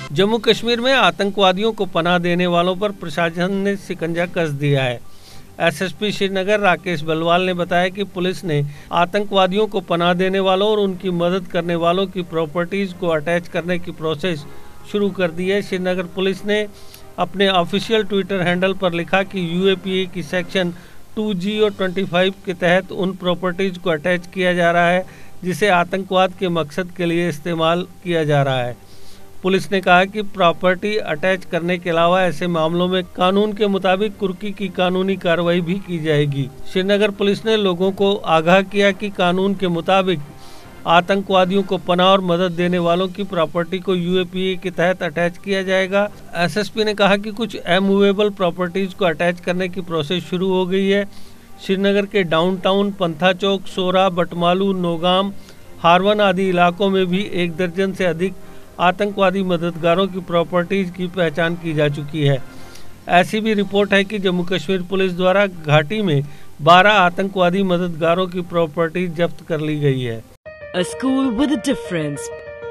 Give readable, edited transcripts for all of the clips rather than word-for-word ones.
जम्मू कश्मीर में आतंकवादियों को पनाह देने वालों पर प्रशासन ने शिकंजा कस दिया है। एसएसपी श्रीनगर राकेश बलवाल ने बताया कि पुलिस ने आतंकवादियों को पनाह देने वालों और उनकी मदद करने वालों की प्रॉपर्टीज को अटैच करने की प्रोसेस शुरू कर दी है। श्रीनगर पुलिस ने अपने ऑफिशियल ट्विटर हैंडल पर लिखा कि यूएपीए की सेक्शन 2G और 25 के तहत उन प्रॉपर्टीज को अटैच किया जा रहा है जिसे आतंकवाद के मकसद के लिए इस्तेमाल किया जा रहा है। पुलिस ने कहा कि प्रॉपर्टी अटैच करने के अलावा ऐसे मामलों में कानून के मुताबिक कुर्की की कानूनी कार्रवाई भी की जाएगी। श्रीनगर पुलिस ने लोगों को आगाह किया कि कानून के मुताबिक आतंकवादियों को पनाह और मदद देने वालों की प्रॉपर्टी को यूएपीए के तहत अटैच किया जाएगा। एसएसपी ने कहा कि कुछ अमूवेबल प्रॉपर्टीज को अटैच करने की प्रोसेस शुरू हो गई है। श्रीनगर के डाउनटाउन, पंथा चौक, सोरा, बटमालू, नौगाम, हारवन आदि इलाकों में भी 1 दर्जन से अधिक आतंकवादी मददगारों की प्रॉपर्टीज की पहचान की जा चुकी है। ऐसी भी रिपोर्ट है कि जम्मू कश्मीर पुलिस द्वारा घाटी में 12 आतंकवादी मददगारों की प्रॉपर्टी जब्त कर ली गई है। A school with a difference.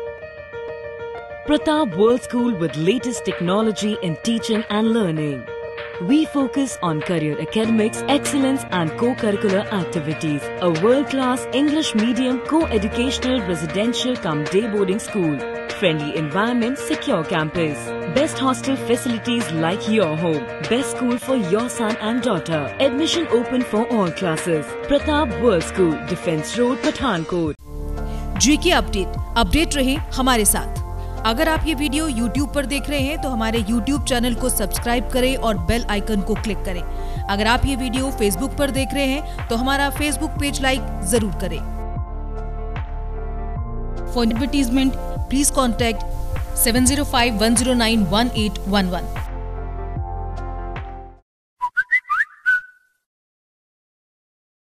Pratap World School with latest technology in teaching and learning. We focus on career academics, excellence and co-curricular activities. A world-class English medium co-educational residential cum day boarding school. Friendly environment, secure campus. Best hostel facilities like your home. Best school for your son and daughter. Admission open for all classes. Pratap World School, Defence Road, Pathankot. GK update रहे हमारे साथ। अगर आप ये video YouTube पर देख रहे हैं तो हमारे YouTube चैनल को सब्सक्राइब करें और बेल आइकन को क्लिक करें। अगर आप ये वीडियो Facebook पर देख रहे हैं तो हमारा Facebook पेज लाइक जरूर करें। For advertisement please contact 7051091811।